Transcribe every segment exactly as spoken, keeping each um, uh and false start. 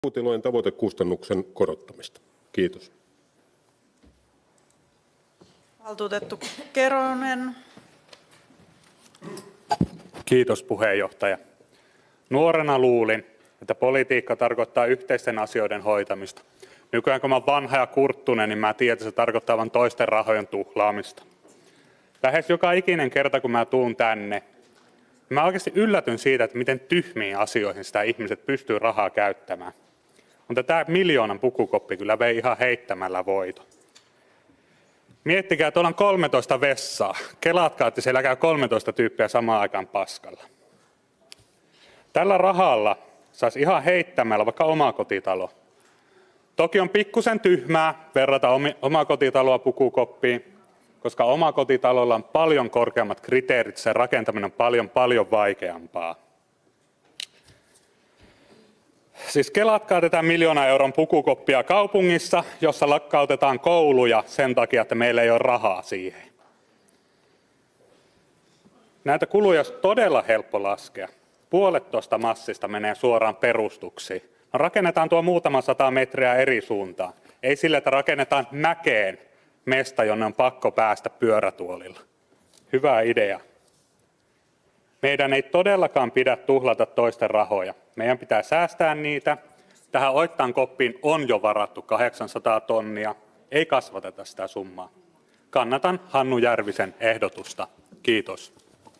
tilojen tavoitekustannuksen korottamista. Kiitos. Valtuutettu Keronen. Kiitos puheenjohtaja. Nuorena luulin, että politiikka tarkoittaa yhteisten asioiden hoitamista. Nykyään kun mä oon vanha ja kurttunen, niin mä tiedän, että se tarkoittaa vain toisten rahojen tuhlaamista. Lähes joka ikinen kerta, kun mä tuun tänne, mä oikeasti yllätyn siitä, että miten tyhmiin asioihin sitä ihmiset pystyy rahaa käyttämään. Mutta tämä miljoonan pukukoppi kyllä vei ihan heittämällä voito. Miettikää, että tuolla on kolmetoista vessaa. Kelatkaa, että siellä käy kolmetoista tyyppiä samaan aikaan paskalla. Tällä rahalla saisi ihan heittämällä vaikka omakotitalo. Toki on pikkusen tyhmää verrata omakotitaloa pukukoppiin, koska omakotitalolla on paljon korkeammat kriteerit, sen rakentaminen on paljon paljon vaikeampaa. Siis kelatkaa tätä miljoonan euron pukukoppia kaupungissa, jossa lakkautetaan kouluja sen takia, että meillä ei ole rahaa siihen. Näitä kuluja olisi todella helppo laskea. Puolet tuosta massista menee suoraan perustuksiin. No, rakennetaan tuo muutama sata metriä eri suuntaan. Ei sillä, että rakennetaan mäkeen mesta, jonne on pakko päästä pyörätuolilla. Hyvä idea. Meidän ei todellakaan pidä tuhlata toisten rahoja. Meidän pitää säästää niitä. Tähän Oittaan koppiin on jo varattu kahdeksansataa tonnia. Ei kasvateta sitä summaa. Kannatan Hannu Järvisen ehdotusta. Kiitos.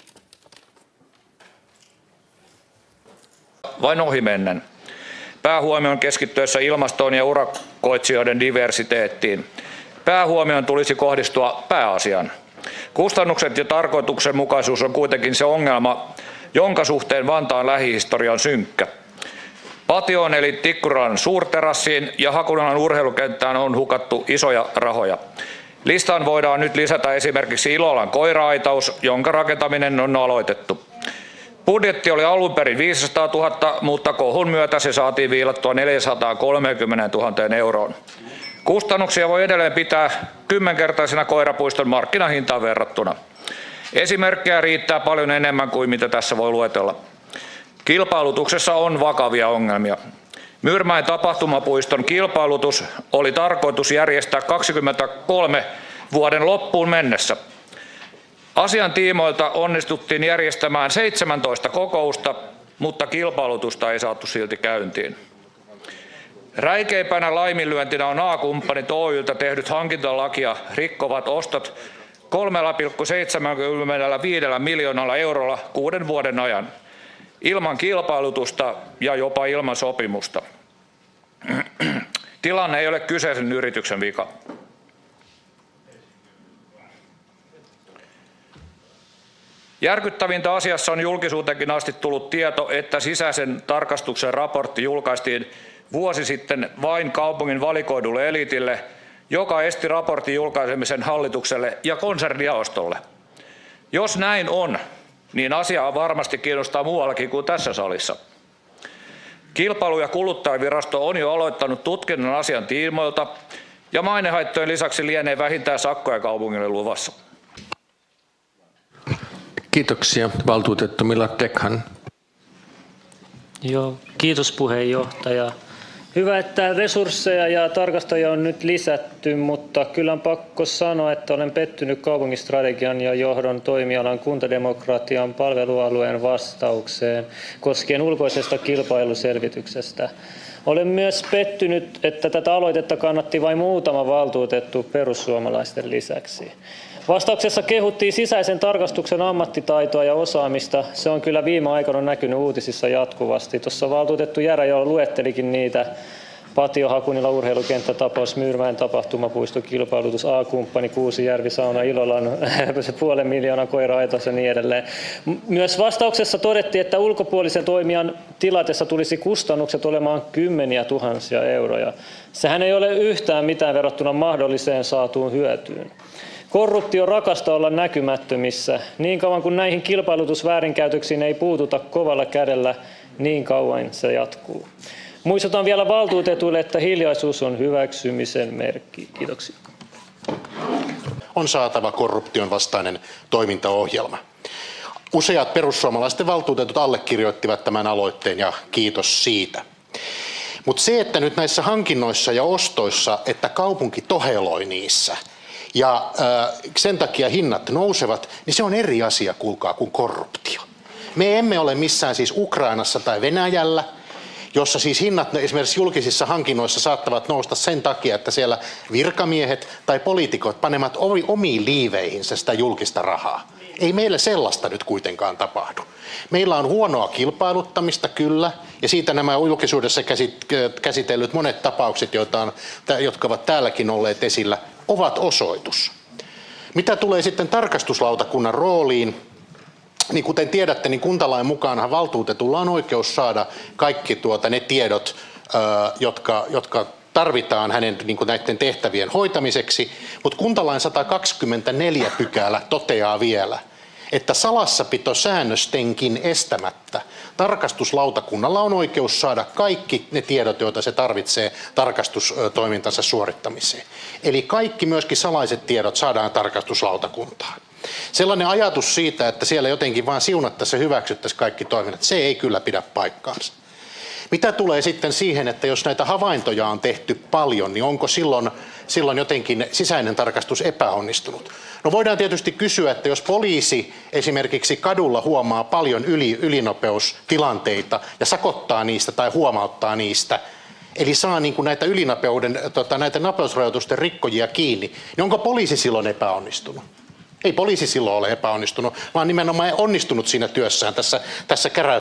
Vain ohimennen. Päähuomion keskittyessä ilmastoon ja urakoitsijoiden diversiteettiin. Päähuomion tulisi kohdistua pääasiaan. Kustannukset ja tarkoituksenmukaisuus on kuitenkin se ongelma, jonka suhteen Vantaan lähihistoria on synkkä. Patioon eli Tikkurilan suurterassiin ja Hakunalan urheilukenttään on hukattu isoja rahoja. Listaan voidaan nyt lisätä esimerkiksi Ilolan koira-aitaus, jonka rakentaminen on aloitettu. Budjetti oli alun perin viisisataatuhatta, mutta kohun myötä se saatiin viilattua neljäsataakolmekymmentätuhatta euroon. Kustannuksia voi edelleen pitää kymmenkertaisena koirapuiston markkinahintaan verrattuna. Esimerkkejä riittää paljon enemmän kuin mitä tässä voi luetella. Kilpailutuksessa on vakavia ongelmia. Myyrmäen tapahtumapuiston kilpailutus oli tarkoitus järjestää kaksikymmentäkolme vuoden loppuun mennessä. Asian tiimoilta onnistuttiin järjestämään seitsemäntoista kokousta, mutta kilpailutusta ei saatu silti käyntiin. Räikeimpänä laiminlyöntinä on A-kumppanit Oy:ltä tehdyt hankintalakia rikkovat ostot kolme pilkku seitsemänkymmentäviisi miljoonalla eurolla kuuden vuoden ajan, ilman kilpailutusta ja jopa ilman sopimusta. Tilanne ei ole kyseisen yrityksen vika. Järkyttävintä asiassa on julkisuuteenkin asti tullut tieto, että sisäisen tarkastuksen raportti julkaistiin vuosi sitten vain kaupungin valikoidulle eliitille, joka esti raportin julkaisemisen hallitukselle ja konsernijaostolle. Jos näin on, niin asiaa varmasti kiinnostaa muuallakin kuin tässä salissa. Kilpailu- ja kuluttajavirasto on jo aloittanut tutkinnan asian tiimoilta, ja mainehaittojen lisäksi lienee vähintään sakkoja kaupungille luvassa. Kiitoksia. Valtuutettu Mila Dekhan. Joo, kiitos puheenjohtaja. Hyvä, että resursseja ja tarkastajia on nyt lisätty, mutta kyllä on pakko sanoa, että olen pettynyt kaupungistrategian ja johdon toimialan kuntademokratian palvelualueen vastaukseen koskien ulkoisesta kilpailuselvityksestä. Olen myös pettynyt, että tätä aloitetta kannatti vain muutama valtuutettu perussuomalaisten lisäksi. Vastauksessa kehuttiin sisäisen tarkastuksen ammattitaitoa ja osaamista. Se on kyllä viime aikoina näkynyt uutisissa jatkuvasti. Tuossa valtuutettu Järä jo luettelikin niitä. Patio, Hakunila, urheilukenttä, tapaus, Myyrmäen tapahtumapuisto, kilpailutus, A-kumppani, Kuusijärvi, sauna, Ilolan, se puolen miljoonan koira-aitas ja niin edelleen. Myös vastauksessa todettiin, että ulkopuolisen toimijan tilatessa tulisi kustannukset olemaan kymmeniä tuhansia euroja. Sehän ei ole yhtään mitään verrattuna mahdolliseen saatuun hyötyyn. Korruptio rakastaa olla näkymättömissä. Niin kauan kuin näihin kilpailutusväärinkäytöksiin ei puututa kovalla kädellä, niin kauan se jatkuu. Muistutan vielä valtuutetuille, että hiljaisuus on hyväksymisen merkki. Kiitoksia. On saatava korruption vastainen toimintaohjelma. Useat perussuomalaisten valtuutetut allekirjoittivat tämän aloitteen ja kiitos siitä. Mutta se, että nyt näissä hankinnoissa ja ostoissa, että kaupunki toheloi niissä ja äh, sen takia hinnat nousevat, niin se on eri asia, kuulkaa, kuin korruptio. Me emme ole missään siis Ukrainassa tai Venäjällä, jossa siis hinnat esimerkiksi julkisissa hankinnoissa saattavat nousta sen takia, että siellä virkamiehet tai poliitikot panevat omiin liiveihinsä sitä julkista rahaa. Ei meillä sellaista nyt kuitenkaan tapahdu. Meillä on huonoa kilpailuttamista kyllä, ja siitä nämä julkisuudessa käsitellyt monet tapaukset, joita on, jotka ovat täälläkin olleet esillä, ovat osoitus. Mitä tulee sitten tarkastuslautakunnan rooliin, niin kuten tiedätte, niin kuntalain mukaanhan valtuutetulla on oikeus saada kaikki tuota, ne tiedot, jotka, jotka tarvitaan hänen niin kuin näiden tehtävien hoitamiseksi, mutta kuntalain sata kaksikymmentäneljä pykälä toteaa vielä, että salassapitosäännöstenkin estämättä tarkastuslautakunnalla on oikeus saada kaikki ne tiedot, joita se tarvitsee tarkastustoimintansa suorittamiseen. Eli kaikki myöskin salaiset tiedot saadaan tarkastuslautakuntaan. Sellainen ajatus siitä, että siellä jotenkin vaan siunattaisiin ja hyväksyttäisiin kaikki toiminnat, se ei kyllä pidä paikkaansa. Mitä tulee sitten siihen, että jos näitä havaintoja on tehty paljon, niin onko silloin, silloin jotenkin sisäinen tarkastus epäonnistunut? No voidaan tietysti kysyä, että jos poliisi esimerkiksi kadulla huomaa paljon yli, ylinopeustilanteita ja sakottaa niistä tai huomauttaa niistä, eli saa niin kuin näitä ylinopeuden, tota, näitä nopeusrajoitusten rikkojia kiinni, niin onko poliisi silloin epäonnistunut? Ei poliisi silloin ole epäonnistunut, vaan nimenomaan onnistunut siinä työssään tässä, tässä käräys.